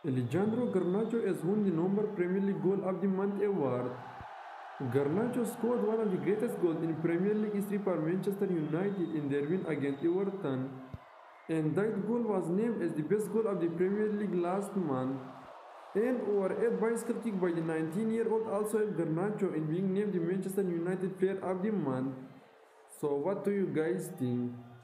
Alejandro Garnacho has won the number Premier League Goal of the Month award. Garnacho scored one of the greatest goals in Premier League history for Manchester United in their win against Everton, and that goal was named as the best goal of the Premier League last month. And over a bicycle kick by the 19-year-old also helped Garnacho in being named the Manchester United Player of the Month. So what do you guys think?